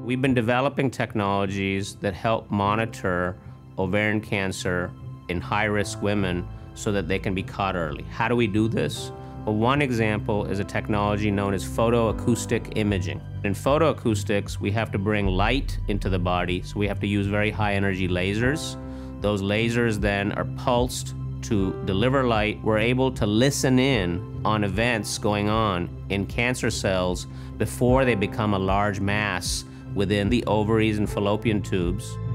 We've been developing technologies that help monitor ovarian cancer in high-risk women so that they can be caught early. How do we do this? Well, one example is a technology known as photoacoustic imaging. In photoacoustics, we have to bring light into the body, so we have to use very high-energy lasers. Those lasers then are pulsed to deliver light. We're able to listen in on events going on in cancer cells before they become a large mass within the ovaries and fallopian tubes.